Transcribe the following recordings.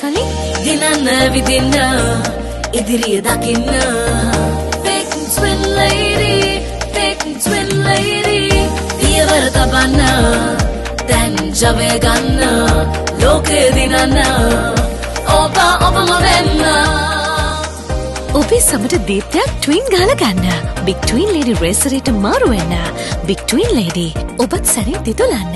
කලින් දිනන්න විදින්න ඉදිරිය දකින්න Big Twin Lady Big Twin Lady පියවර තබන්න දැන් ජවය ගන්න ලෝකෙ දිනන්න ඔබම වෙන්න ඔබේ සමට දීප්තියක් ට්වින් ගහලා ගන්න. Big Twin Lady Racer එකට මාරු වෙන්න. Big Twin Lady ඔබත් සැනින් දිතුලන්න.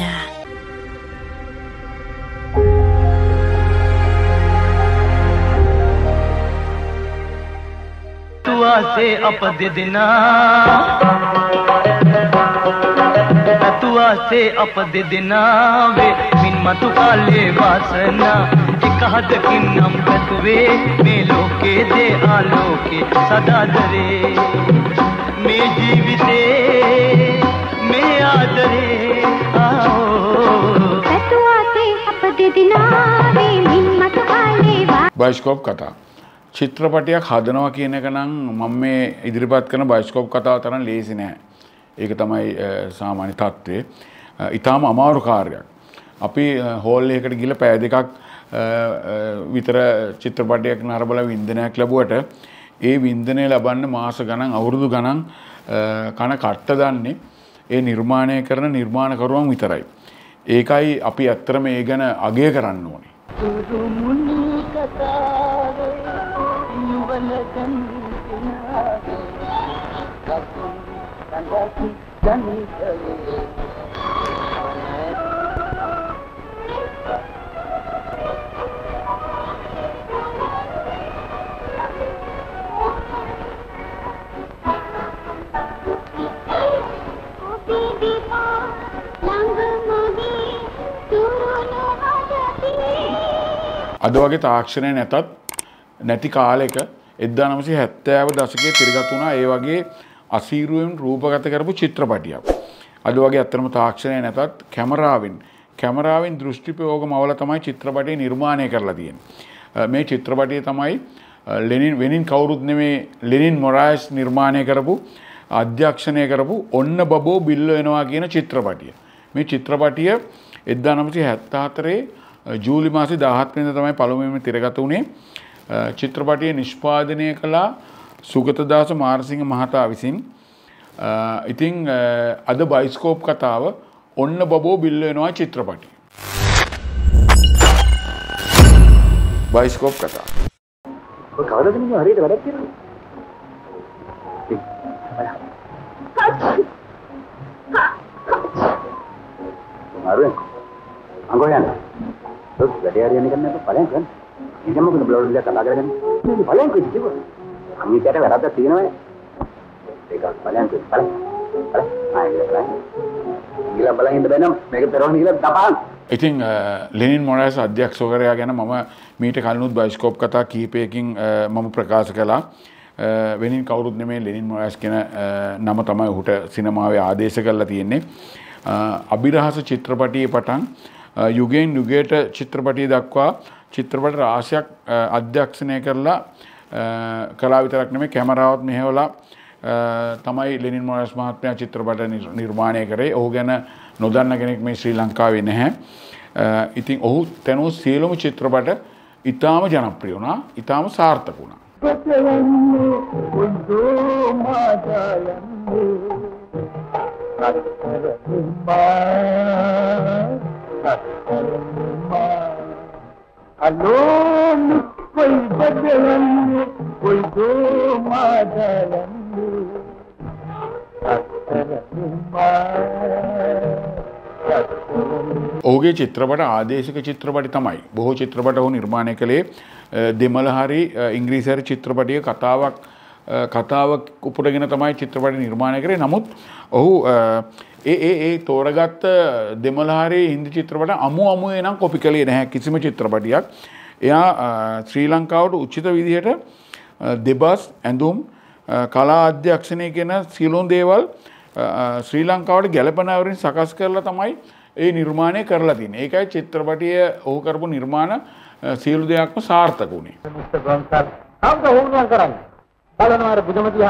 तुआ से अपद दिना तुआ से अपद दिना वे मिन मत काले वासना कहत किन्नम तत्वे में लोके दे आलोके सदा दरे में जीविते में आदरे आओ तत्वाते अपदे दिनावे मिन्मत कालेवा බයිස්කෝප් කතා චිත්‍රපටයක් හදනවා කියන එක නම් මම මේ ඉදිරිපත් කරන බයිස්කෝප් කතාව තරම් ලේසි නෑ. ඒක තමයි සාමාන්‍ය තත්ත්වය. ඊටාම අමාරු කාර්යයක්. අපි හෝල් එකකට ගිහලා පැය දෙකක් විතර චිත්‍රපටයක් නරඹලා වින්දනයක් ලැබුවට ඒ වින්දනය ලබන්න මාස ගණන් අවුරුදු ගණන් කන කට්ට දන්නේ ඒ නිර්මාණය කරන නිර්මාණකරුවන් විතරයි. ඒකයි අපි ඇත්තටම ඒ ගැන අගය කරන්න ඕනේ. අද වගේ තාක්ෂණය නැති කාලෙක 1970 දශකයේ තිරගත වුණා ඒ වගේ අසීරුවෙන් රූපගත කරපු චිත්‍රපටියක්. අද වගේ අත්‍තරම තාක්ෂණය නැතත් කැමරාවෙන් දෘෂ්ටි ප්‍රයෝගමවල තමයි චිත්‍රපටය නිර්මාණය කරලා තියෙන්නේ. මේ චිත්‍රපටය තමයි වෙනින් කවුරුත් නෙමේ ලෙනින් මොරායස් නිර්මාණය කරපු අධ්‍යක්ෂණය කරපු ඔන්න බබෝ බිල්ල වෙනවා කියන චිත්‍රපටිය. මේ චිත්‍රපටිය 1974 ජූලි මාසේ 17 වෙනිදා තමයි පළමුවෙන්ම තිරගත වුණේ. චිත්‍රපටිය නිෂ්පාදනය කළා සුගතදාස මාරසිංහ මහතා විසින්. ඉතින් අද බයිස්කෝප් කතාව ඔන්න බබෝ බිල්ල වෙනවා චිත්‍රපටිය. බයිස්කෝප් කතාව. ඔය කවදාද මේ හරියට වැඩක් කරන්නේ? මාරුවෙන් අංගෝ යන්න. ඔය වැඩේ හරියන්නේ කරන්න අප බලයන් ගන්න. ඉතින් මොකද බ්ලොග් එකක් කතා කරගෙන මේ බලයන් කිව්ව. අනිකට වැරද්දක් තියෙනවනේ. ඒක බලයන් බලයන්. ගිලා බලන් ඉන්න බෑ නම් මේක පෙරවන ගිලා තපහන්. ඉතින් ලෙනින් මොරායස් අධ්‍යක්ෂකවරයා ගැන මම මීට කලිනුත් බයිස්කෝප් කතා කීපයකින් මම ප්‍රකාශ කළා. වෙනින් කවුරුත් නෙමෙයි ලෙනින් මොරායස් කියන නම තමයි ඔහුට සිනමාවේ ආදේශ කරලා තියෙන්නේ. අභිරහස චිත්‍රපටියේ පටන් යුගයෙන් යුගයට චිත්‍රපටිය දක්වා චිත්‍රපට රාශියක් අධ්‍යක්ෂණය කරලා කලා විතරක් නෙමෙයි කැමරාවත් මෙහෙवला තමයි ලෙනින් මොරායස් මහත්මයා චිත්‍රපට නිර්මාණය කරේ. ඔහු ගැන නොදන්න කෙනෙක් මේ ශ්‍රී ලංකාවේ නැහැ. ඉතින් ඔහු තැනූ සියලුම චිත්‍රපට ඉතාම ජනප්‍රිය වුණා, ඉතාම සාර්ථක වුණා. ඔහුගේ චිත්‍රපට ආදේශික චිත්‍රපටි තමයි. බොහෝ චිත්‍රපට ඔහු නිර්මාණය කළේ දෙමළ හරි ඉංග්‍රීසි හරි චිත්‍රපටියක කතාවක් උපුටගෙන තමයි චිත්‍රපටි නිර්මාණය කරේ. නමුත් ඔහු ඒ තෝරගත්ත දෙමළ හරි හින්දි චිත්‍රපට අමුවේ නම් කොපි කළේ නැහැ කිසිම චිත්‍රපටියක්. එයා ශ්‍රී ලංකාවට උචිත විදිහට දෙබස් ඇඳුම් කලා අධ්‍යක්ෂණය කියන සියලුම දේවල් ශ්‍රී ලංකාවට ගැළපෙන ආකාරයෙන් සකස් කරලා තමයි ඒ නිර්මාණය කරලා තියෙන්නේ. ඒකයි චිත්‍රපටිය ඔහු කරපු නිර්මාණ සියලු දෙයක්ම සාර්ථක වුණේ. මිස්ටර් ගොන්සල් ආවද හොරුවන් කරන්නේ? බලනවා අර බුදුමතියා.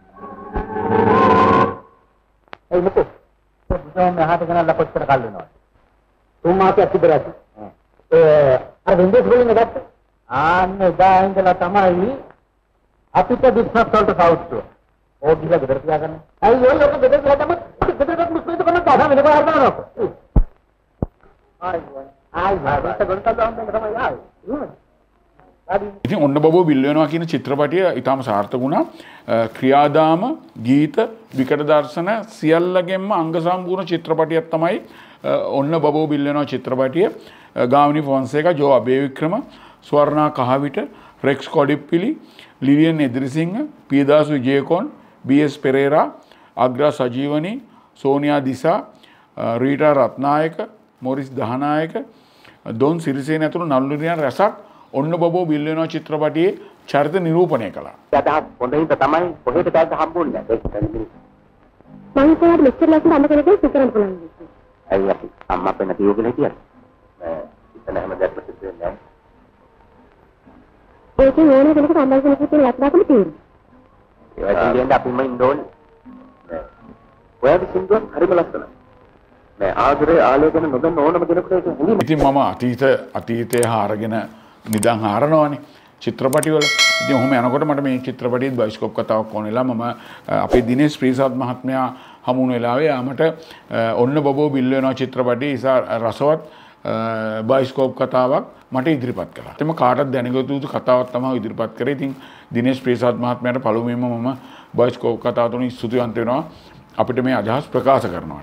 ඒ මොකද? බුදුම මෙහාට ගෙනල්ලා කොච්චර කල් වෙනවද? තුන් මාසයක් තිබරයි. අර වින්දෝස් වලින් ගත්ත ආන්න දාංගලා තමයි අපිට බිස්නස් වලට සෞඛ්‍යය. ඕක දිලා ගෙදර තියාගන්න. අයි ඔය ඔක ගෙදර තියාගන්න. ගෙදරට මුස්ලිම් කරන දාන වෙන බාහිර දානවා. ආයි බාහිර ගොඩට දාන්න තමයි ආයි. ඉතින් ඔන්න බබෝ බිල් වෙනවා කියන චිත්‍රපටිය ඊටම සාර්ථක වුණා. ක්‍රියාදාම, ගීත, විකට දර්ශන සියල්ලගෙන්ම අංග සම්පූර්ණ චිත්‍රපටියක් තමයි ඔන්න බබෝ බිල් වෙනවා චිත්‍රපටිය. ගාමිණී ෆොන්සේකා, ජෝ අබේවික්‍රම, ස්වර්ණා කහවිට, රෙක්ස් කොඩිප්පිලි, ලිලියන් එදිරිසිංහ, පියදාස විජයකොන්, බී.එස්. පෙරේරා, අග්‍රා සජීවනී, සෝනියා දිසා, රීටා රත්නායක, මොරිස් දහනායක, දොන් සිරිසේන ඇතුළු නළුනියන් රැසක් ඔන්න බබෝ බිල් වෙනවා චිත්‍රපටියේ චරිත නිරූපණය කළා. අදහස් හොඳින් තමයි කොහෙට දැක්ක හම්බුන්නේ නැහැ. මම හිතුවා මෙච්චර ලස්සන අම්ම කෙනෙක් සිතරම් පුළුවන්. අයියා අම්මා අපේ නැති යෝගනේ කියලා. ඉතන හැමදාම ප්‍රසිද්ධ වෙන්නේ නැහැ. ඒකේ ඕන කෙනෙකුට අම්මා කෙනෙක් කියන ලක්ෂණකම තියෙනවා. ඒ වගේ කියන්නේ අපිම ඉන්න ඕනේ. ඔයාගේ සින්දුවක් හරිම ලස්සනයි. මේ ආදරේ ආලෝකන නොදන්න ඕනම කෙනෙකුට ඒක හුඟින්. ඉතින් මම අතීතයේ හාරගෙන නිදන් හාරනවානේ චිත්‍රපටිවල. ඉතින් ඔහොම යනකොට මට මේ චිත්‍රපටියේ බයිස්කෝප් කතාවක් ඕනෙලා මම අපේ දිනේෂ් ප්‍රීසාද් මහත්මයා හමු වුණ වෙලාවේ ආමට ඔන්න බබෝ බිල් වෙනවා චිත්‍රපටියේ ඉසා රසවත් බයිස්කෝප් කතාවක් මට ඉදිරිපත් කළා. එතම කාටත් දැනගත යුතු කතාවක් තමයි ඉදිරිපත් කරේ. ඉතින් දිනේෂ් ප්‍රීසාද් මහත්මයාට පළමුවෙන්ම මම බයිස්කෝප් කතාව තුන ස්තුතිවන්ත වෙනවා අපිට මේ අදහස් ප්‍රකාශ කරනවාට.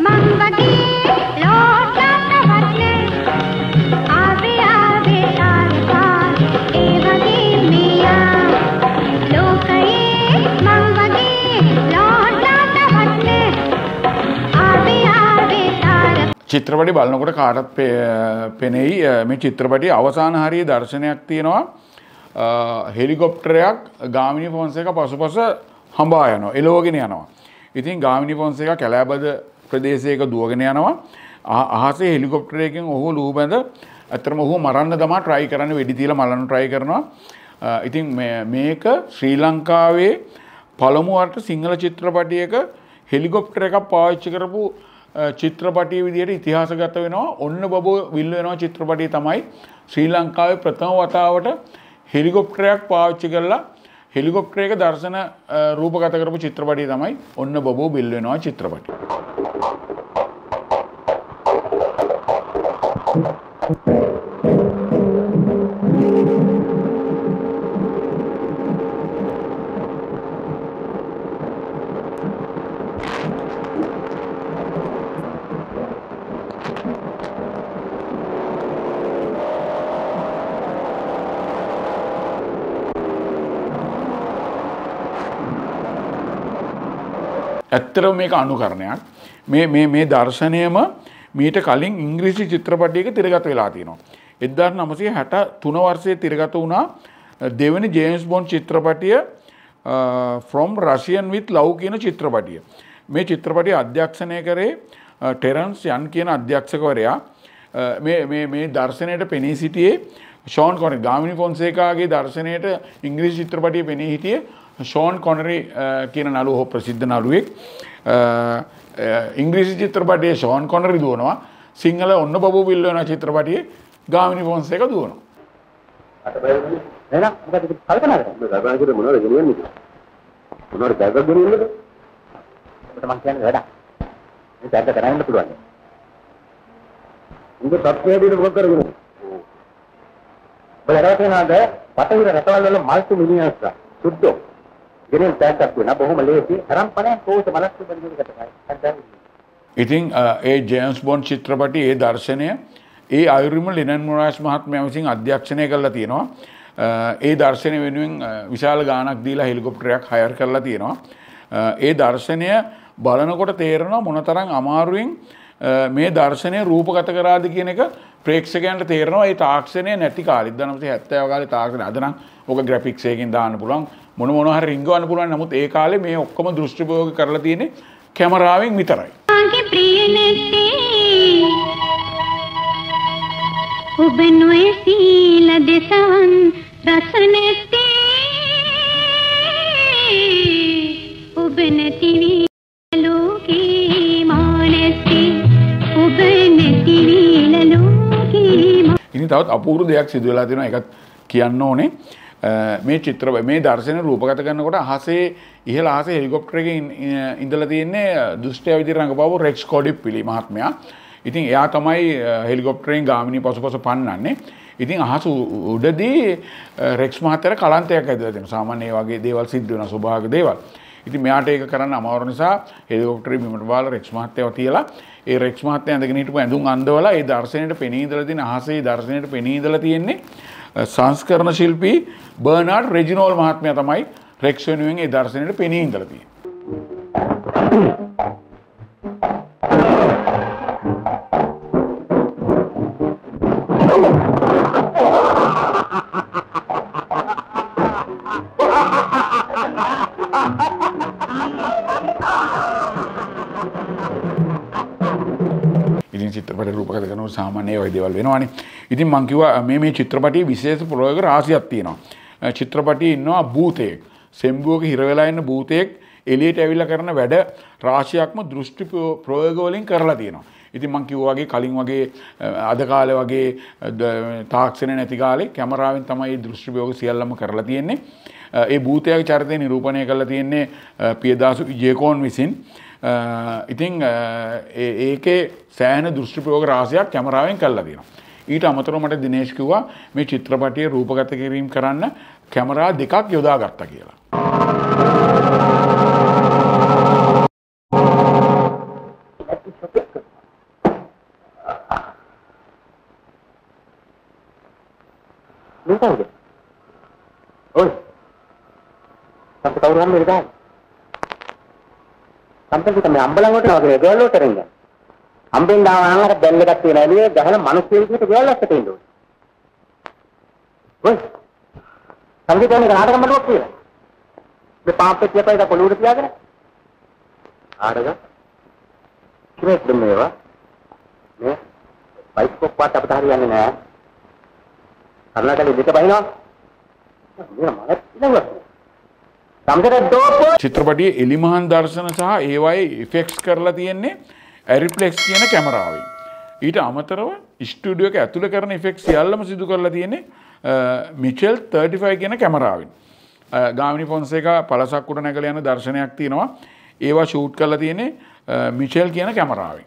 චිත්‍රපටි බලනකොට කාටත් පෙනෙයි මේ චිත්‍රපටියේ අවසාන හරියේ දර්ශනයක් තියෙනවා. හෙලිකොප්ටරයක් ගාමිණී ෆොන්සේකා පසුපස හඹා යනවා, එලවගෙන යනවා. ඉතින් ගාමිණී ෆොන්සේකා කැලෑබද ප්‍රදේශයක දුවගෙන යනවා. අහසේ හෙලිකොප්ටරයකින් ඔහු ලුහුබැඳ අතරම ඔහු මරන්න තමයි try කරන්නේ, වෙඩි තියලා මරන්න try කරනවා. ඉතින් මේක ශ්‍රී ලංකාවේ පළමු වරට සිංහල චිත්‍රපටයක හෙලිකොප්ටර එකක් පාවිච්චි කරපු චිත්‍රපටිය විදිහට ඉතිහාසගත වෙනවා. ඔන්න බබෝ විල් වෙනවා චිත්‍රපටිය තමයි ශ්‍රී ලංකාවේ ප්‍රථම වතාවට හෙලිකොප්ටරයක් පාවිච්චි කරලා හෙලිකොප්ටරයක දර්ශන රූපගත කරපු චිත්‍රපටිය තමයි ඔන්න බබෝ බිල් වෙනවා චිත්‍රපටිය. ඇත්තටම මේක අනුකරණයක්. මේ දර්ශනයම මීට කලින් ඉංග්‍රීසි චිත්‍රපටයක තිරගත වෙලා තියෙනවා. 1963 වර්ෂයේ තිරගත වුණා දෙවෙනි ජේම්ස් බොන්ඩ් චිත්‍රපටිය From Russian with Love කියන චිත්‍රපටිය. මේ චිත්‍රපටිය අධ්‍යක්ෂණය කරේ ටෙරන්ස් යන් කියන අධ්‍යක්ෂකවරයා. මේ දර්ශනයට පෙනී සිටියේ ෂෝන් කොනරි. ගාමිණී ෆොන්සේකාගේ දර්ශනයට ඉංග්‍රීසි චිත්‍රපටිය පෙනී හිටියේ ෂෝන් කොනරි කියන නළුව ප්‍රසිද්ධ නළුවෙක්. ඉංග්‍රීසි චිත්‍රපටයේ ෂෝන් කොනරි දුවනවා. සිංහල ඔන්න බබෝ බිල් වෙනවා චිත්‍රපටියේ ගාමිණී ෆොන්සේකා දුවනවා. නේද? මොකද කල්පනා කරන්නේ? කල්පනා කරේ මොනවද ගෙනියන්නේ? මොනවද බෑග් එකක් ගෙනියන්නද? ඔබට මං කියන්නේ වැඩක්. මේ බෑග් එක කරන්න පුළුවන්. උඹ තත්ත්වයේදී මොකක් කරගෙන? බලරට නේද? පටවිර රටවල් වල මල්ටි මිලියන්ස් සුද්ධෝ. ගෙනියන බෑග් එකක් වෙන බොහොම ලේසි. හරම්පනේ කෝස බලස්තු බඳිනකට තමයි. ඉතින් ඒ ජේම්ස් බොන්ඩ් චිත්‍රපටි ඒ දර්ශනය ඒ අයුරින්ම ලෙනන් මොරාස් මහත්මයා විසින් අධ්‍යක්ෂණය කරලා තියෙනවා. ඒ දර්ශනය වෙනුවෙන් විශාල ගාණක් දීලා හෙලිකොප්ටරයක් හයර් කරලා තියෙනවා. ඒ දර්ශනය බලනකොට තේරෙනවා මොනතරම් අමාරුවෙන් මේ දර්ශනය රූපගත කරාද කියන එක ප්‍රේක්ෂකයන්ට තේරෙනවා. ඒ තාක්ෂණය නැති කාලෙ 1970 කාලේ තාක්ෂණය අද නම් ඔක ග්‍රැෆික්ස් එකකින් දාන්න පුළුවන් මොන හරි රිංගවන්න පුළුවන්. නමුත් ඒ කාලේ මේ ඔක්කොම දෘෂ්ටි ප්‍රයෝග කරලා තියෙන්නේ කැමරාවෙන් විතරයි. ඔබ නොඇසීල දෙසවන් රස නැති ඔබ නැති වී ලෝකේ මා නැති ඔබ නැති වී ලෝකේ. ඉතින් තවත් අපූර්ව දෙයක් සිදු වෙලා තියෙනවා. ඒකත් කියන්න ඕනේ. මේ දර්ශනය රූපගත කරනකොට අහසේ ඉහළ අහසේ හෙලිකොප්ටර් එකේ ඉඳලා තියෙන්නේ දුෂ්ටයා විදිහට රඟපාපු රෙක්ස් කොඩිප්පිලි මහත්මයා. ඉතින් එයා තමයි හෙලිකොප්ටරෙන් ගාමිණී පසුපස පන්නන්නේ. ඉතින් අහස උඩදී රෙක්ස් මහත්තයාට කලන්තයක් ඇදලා තියෙනවා. සාමාන්‍ය මේ වගේ දේවල් සිද්ධ වෙන ස්වභාවික දේවල්. ඉතින් මෙයාට ඒක කරන්න අමාරු නිසා හෙලිකොප්ටරේ බිමට බාලා රෙක්ස් මහත්තයාව තියලා ඒ රෙක්ස් මහත්තයා ඇඳගෙන හිටපු ඇඳුම් අඳවලා ඒ දර්ශනයට පෙනී ඉඳලා තියෙන අහසේ දර්ශනයට පෙනී ඉඳලා තියෙන්නේ සංස්කරණ ශිල්පී බර්නාඩ් රෙජිනෝල් මහත්මයා තමයි රෙක්ස් වෙනුවෙන් ඒ දර්ශනයට පෙනී ඉඳලා තියෙන්නේ. ඉතින් චිත්‍රපට රූපගත කරනකොට සාමාන්‍ය ඒ වගේ දේවල් වෙනවානේ. ඉතින් මම කිව්වා මේ චිත්‍රපටයේ විශේෂ ප්‍රයෝග රාශියක් තියෙනවා. චිත්‍රපටයේ ඉන්නවා භූතයෙක්. සෙම්බුවක හිර වෙලා ඉන්න භූතයෙක් එළියට ඇවිල්ලා කරන වැඩ රාශියක්ම දෘෂ්ටි ප්‍රයෝග වලින් කරලා තියෙනවා. ඉතින් මම කිව්වා වගේ කලින් වගේ අද කාලේ වගේ තාක්ෂණය නැති කාලේ කැමරාවෙන් තමයි මේ දෘෂ්ටි ප්‍රයෝග සියල්ලම කරලා තියෙන්නේ. ඒ භූතයාගේ චරිතය නිරූපණය කරලා තියෙන්නේ පියදාසු විජේකෝන් විසින්. ඉතින් ඒකේ සෑහෙන දෘෂ්ටි ප්‍රයෝග රාශියක් කැමරාවෙන් කරලා තියෙනවා. ඊට අමතරව මට දිනේෂ් කිව්වා මේ චිත්‍රපටයේ රූපගත කිරීම කරන්න කැමරා දෙකක් යොදාගත්තා කියලා. Nunca Oi. Sampai tahu orang mereka. Sampai kita ambalang itu nak kerja lo terengga. Ambil dah orang ada bel dekat sini ni, jangan manusia itu kerja lo seperti itu. Oi. Sampai kita ni ada kamar waktu ni. Berapa siapa itu perlu rupiah kan? Ada kan? Kira itu mewah. Ni, baik kok kuat apa harian ni na. Karena kalau kita bayar, ni mana tidak. චිත්‍රපටයේ එලිමහන් දර්ශන සහ ඒවායේ effects කරලා තියෙන්නේ ඇරිප්ලෙක්ස් කියන කැමරාවෙන්. ඊට අමතරව studio එක ඇතුළේ කරන ඉෆෙක්ට්ස් සියල්ලම සිදු කරලා තියෙන්නේ මිචෙල් 35 කියන කැමරාවෙන්. ගාමිණී ෆොන්සේකා පළසක් උඩ නැගලා යන දර්ශනයක් තියෙනවා. ඒවා ෂූට් කරලා තියෙන්නේ මිචෙල් කියන කැමරාවෙන්.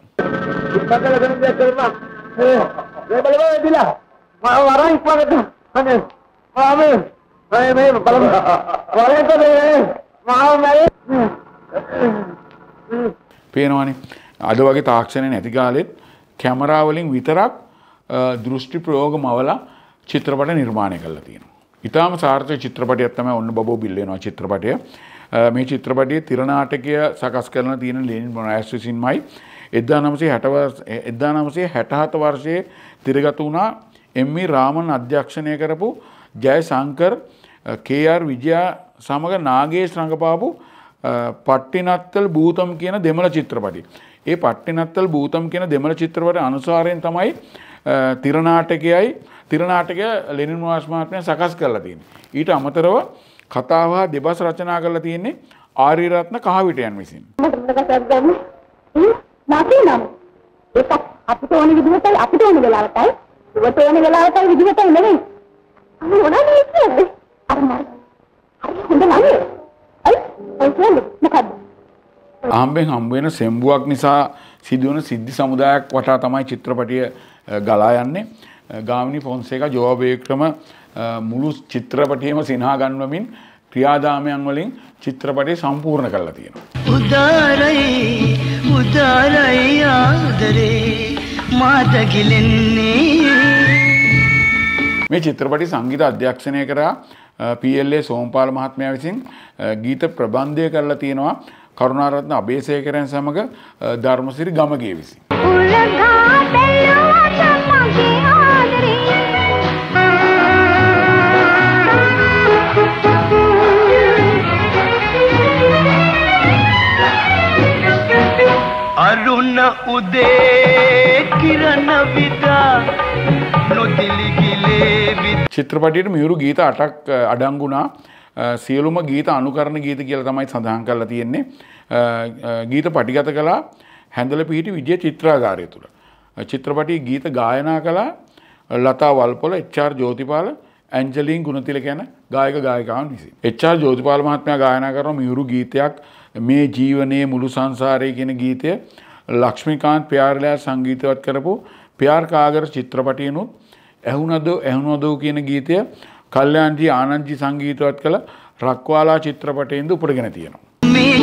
පේනවනේ අද වගේ තාක්ෂණය නැති කාලෙත් කැමරා වලින් විතරක් දෘෂ්ටි ප්‍රයෝග මවලා චිත්‍රපට නිර්මාණය කරලා තියෙනවා. ඊටාම සාර්ථක චිත්‍රපටයක් තමයි ඔන්න බබෝ බිල් වෙනවා චිත්‍රපටය. මේ චිත්‍රපටයේ තිර නාටකය සකස් කරන තියෙන ලෙනින් මොනාස් විසින්මයි 1967 වර්ෂයේ තිරගත වුණා එම්.වී. රාමන් අධ්‍යක්ෂණය කරපු ජයශංකර් කේ.ආර්. විජයා සමග නාගේශ් රංගපාපු පට්ටිනත්තල් භූතම් කියන දෙමළ චිත්‍රපටි. ඒ පට්ටිනත්තල් භූතම් කියන දෙමළ චිත්‍රපටය අනුසාරයෙන් තමයි තිරනාටකය ලෙනින් මොනාස් මහත්මයා සකස් කරලා තියෙන්නේ. ඊට අමතරව කතාව හා දෙබස් රචනා කරලා තියෙන්නේ ආර්යරත්න කහවිටයන් විසින්. නැතිනම් ඒක අපිට ඕන විදිහටයි අපිට ඕන වෙලාවටයි ඔබට ඕන වෙලාවටයි විදිහටයි නෙවෙයි. අන්න මොනවද කියන්නේ? අර හරි හොඳ නෑ. අයි කියන්නේ මොකද්ද? ආම්බෙන් හම්බ වෙන සෙම්බුවක් නිසා සිදුවන සිද්ධි සමුදායක් වටා තමයි චිත්‍රපටිය ගලා යන්නේ. ගාමිණී ෆොන්සේකා ජෝබ් වික්‍රම මුළු චිත්‍රපටියම සිනහා ගන්වමින් ක්‍රියාදාමයන් වලින් චිත්‍රපටය සම්පූර්ණ කරලා තියෙනවා. උදාරයි ආදරේ මාතගිලෙන්නේ. මේ චිත්‍රපටි සංගීත අධ්‍යක්ෂණය කරා පී.එල්.ඒ. සෝම්පාල මහත්මයා විසින් ගීත ප්‍රබන්ධය කරලා තියෙනවා කරුණාරත්න අබේසේකරයන් සමග ධර්මසිරි ගමගේ විසින්. අරුණ උදේ කිරණ විදා නොදිලිගිලේ චිත්‍රපටයේ මියුරු ගීත 8ක් අඩංගුණා. සියලුම ගීත අනුකරණ ගීත කියලා තමයි සඳහන් කරලා තියෙන්නේ. ගීත පටිගත කළා හැඳල පිහිටි විජය චිත්‍රාගාරය තුල. චිත්‍රපටයේ ගීත ගායනා කළා ලතා වල්පොල, එච්.ආර්. ජෝතිපාල, ඇන්ජලින් ගුණතිලක යන ගායක ගායිකාවන් විසින්. එච්.ආර්. ජෝතිපාල මහත්මයා ගායනා කරන මියුරු ගීතයක් මේ ජීවනයේ මුළු සංසාරයේ කියන ගීතය ලක්ෂ්මීකාන්ත් ප්‍යාරලාල් සංගීතවත් කරපු ප්‍යාර් කාගර චිත්‍රපටයනොත් ඇහුනදෝ කියන ගීතය කල්යාන්ජී ආනන්දජී සංගීතවත් කළ රක්වාලා චිත්‍රපටයෙන්ද උපුටගෙන තියෙනවා. මේ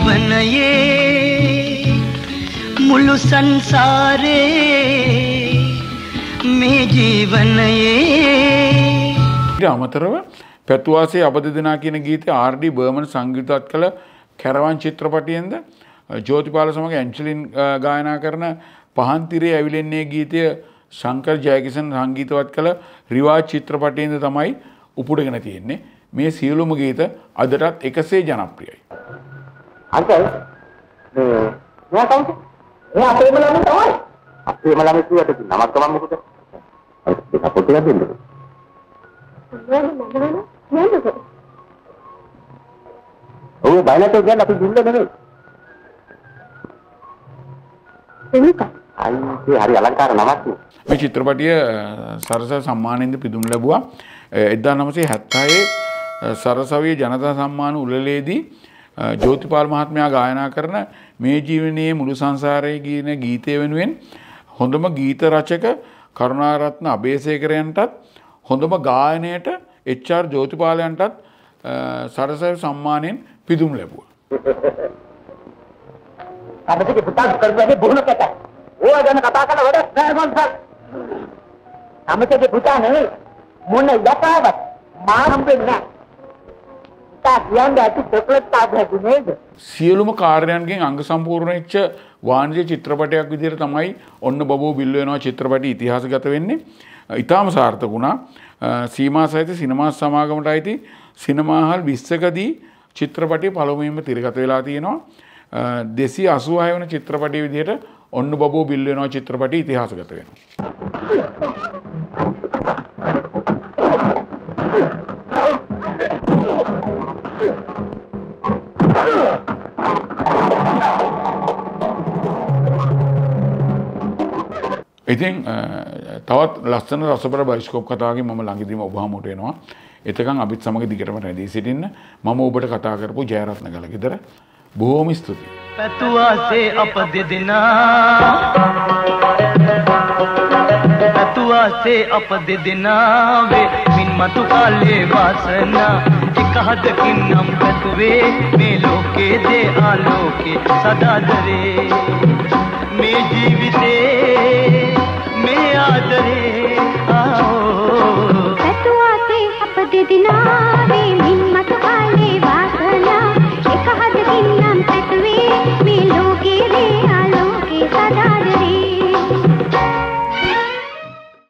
ජීවනයේ මුළු සංසාරේ මේ ජීවනයේ ඊට අමතරව පැතුවාසේ අප දෙදෙනා කියන ගීතය ආර්.ඩී. බර්මන් සංගීතවත් කළ කැරවන් චිත්‍රපටයෙන්ද ජෝතිපාල සමග ඇන්ජලින් ගායනා කරන පහන් තිරේ ඇවිලෙන්නේ ගීතය ශංකර් ජයකිෂන් සංගීතවත් කළ රිවාජ් චිත්‍රපටයෙන්ද තමයි උපුටගෙන තියෙන්නේ. මේ සියලුම ගීත අදටත් එකසේ ජනප්‍රියයි. අංකල් මෙයා කවුද? එයා අපේම ළමයි තමයි. අපේම ළමයි කියවට නමක් තමයි මොකද? ඒක පොතේ දෙන්නේ. ඔව් බයලට ගියන් අපි දුන්න නෙමෙයි. එනික අයියේ හරි අලංකාර නමක් නේ. මේ චිත්‍රපටිය සරස සම්මානයෙන්ද පිදුම් ලැබුවා. 1976 සරසවිය ජනතා සම්මාන උළෙලේදී ජෝතිපාල මහත්මයා ගායනා කරන මේ ජීවනයේ මුළු සංසාරයේ කියන ගීතය වෙනුවෙන් හොඳම ගීත රචක කරුණාරත්න අබේසේකරයන්ටත් හොඳම ගායනයට එච්.ආර්. ජෝතිපාලයන්ටත් සරසවි සම්මානයෙන් පිදුම් ලැබුවා. අපිට පුතා කරන්නේ බොහොම කැත. ඕවා ගැන කතා කරලා වැඩක් නෑ මන්සල්. අපිට පුතා නෙවෙයි මොන යකාවක් මා හම්බෙන්නේ නෑ. තා කියන්නේ ඇති චොක්ලට් තාප්පු නේද? සියලුම කාර්යයන්ගෙන් අංග සම්පූර්ණ වෙච්ච වාණිජ්‍ය චිත්‍රපටයක් විදිහට තමයි ඔන්න බබෝ බිල්ල වෙනවා චිත්‍රපටි ඉතිහාසගත වෙන්නේ. ඊටාම සාර්ථක වුණා. සීමා සහිත සිනමා සමාගමට අයිති සිනමාහල් 20කදී චිත්‍රපටි පළමුවෙන්ම තිරගත වෙලා තියෙනවා. 286 වෙනි චිත්‍රපටි විදිහට ඔන්න බබෝ බිල් වෙනවා චිත්‍රපටි ඉතිහාසගත වෙනවා. ඉතින් තවත් ලස්සන රසබර බයිස්කෝප් කතාවකින් මම ළඟදීම ඔබ හමුවට එනවා. එතකන් අපිත් සමග දිගටම රැඳී සිටින්න. මම ඔබට කතා කරපු ජයරත්න ගලගෙදර. බොහොම ස්තුතියි. පැතුවාසේ අප දෙදෙනා වේ මින් මතු කාලේ වාසනා එක හදකින් නම් පැතුවේ මේ ලෝකේ දේ ආලෝකේ සදාදරේ මේ ජීවිතේ මේ ආදරේ ආෝ පැතුවාසේ අප දෙදෙනා වේ